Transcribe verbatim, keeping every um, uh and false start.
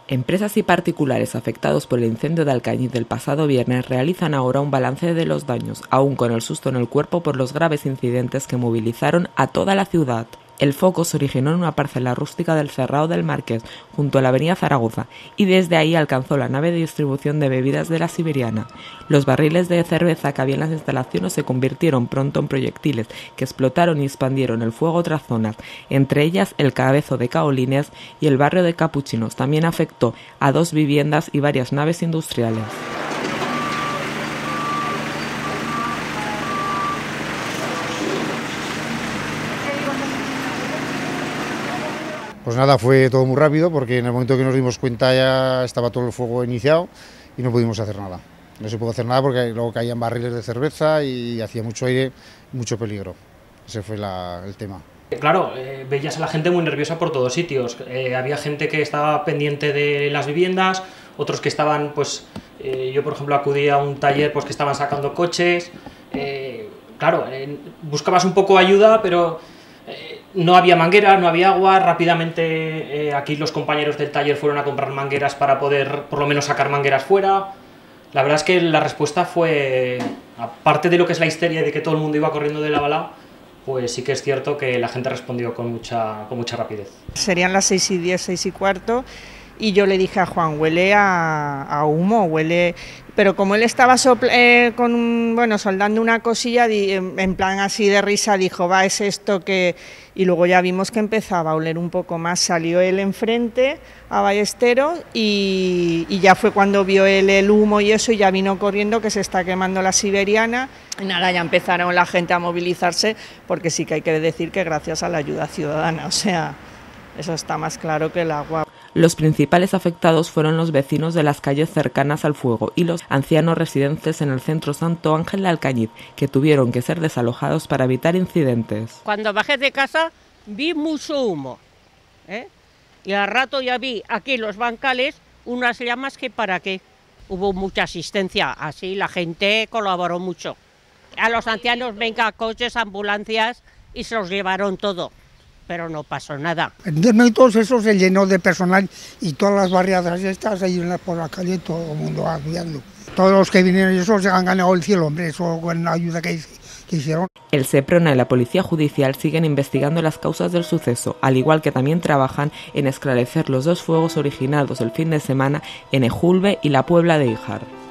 Empresas y particulares afectados por el incendio de Alcañiz del pasado viernes realizan ahora un balance de los daños, aún con el susto en el cuerpo por los graves incidentes que movilizaron a toda la ciudad. El foco se originó en una parcela rústica del Cerrado del Marqués, junto a la avenida Zaragoza, y desde ahí alcanzó la nave de distribución de bebidas de la Siberiana. Los barriles de cerveza que había en las instalaciones se convirtieron pronto en proyectiles que explotaron y expandieron el fuego a otras zonas, entre ellas el Cabezo de Caolines y el barrio de Capuchinos. También afectó a dos viviendas y varias naves industriales. Pues nada, fue todo muy rápido porque en el momento que nos dimos cuenta ya estaba todo el fuego iniciado y no pudimos hacer nada. No se pudo hacer nada porque luego caían barriles de cerveza y hacía mucho aire, mucho peligro. Ese fue la, el tema. Claro, eh, veías a la gente muy nerviosa por todos sitios. Eh, había gente que estaba pendiente de las viviendas, otros que estaban, pues, eh, yo por ejemplo acudí a un taller pues que estaban sacando coches. Eh, claro, eh, buscabas un poco ayuda, pero eh, no había manguera, no había agua. Rápidamente eh, aquí los compañeros del taller fueron a comprar mangueras para poder por lo menos sacar mangueras fuera. La verdad es que la respuesta fue, aparte de lo que es la histeria de que todo el mundo iba corriendo de la bala, pues sí que es cierto que la gente respondió con mucha, con mucha rapidez. Serían las seis y diez, seis y cuarto, y yo le dije a Juan, huele a, a humo, huele... Pero como él estaba sopl eh, con un, bueno, soldando una cosilla, di, en plan así de risa, dijo, va, es esto que... Y luego ya vimos que empezaba a oler un poco más, salió él enfrente a Ballesteros y, y ya fue cuando vio él el humo y eso, y ya vino corriendo que se está quemando la Siberiana. Y nada, ya empezaron la gente a movilizarse, porque sí que hay que decir que gracias a la ayuda ciudadana, o sea, eso está más claro que el agua. Los principales afectados fueron los vecinos de las calles cercanas al fuego y los ancianos residentes en el centro Santo Ángel de Alcañiz, que tuvieron que ser desalojados para evitar incidentes. Cuando bajé de casa vi mucho humo, ¿eh? Y al rato ya vi aquí los bancales unas llamas que para qué. Hubo mucha asistencia, así la gente colaboró mucho. A los ancianos, venga, coches, ambulancias, y se los llevaron todo. Pero no pasó nada. En todos eso se llenó de personal y todas las barriadas estas ahí por la calle, todo el mundo apoyando. Todos los que vinieron, eso se han ganado el cielo, hombre, eso con la ayuda que, que hicieron. El Seprona y la Policía Judicial siguen investigando las causas del suceso, al igual que también trabajan en esclarecer los dos fuegos originados el fin de semana en Ejulbe y la Puebla de Híjar.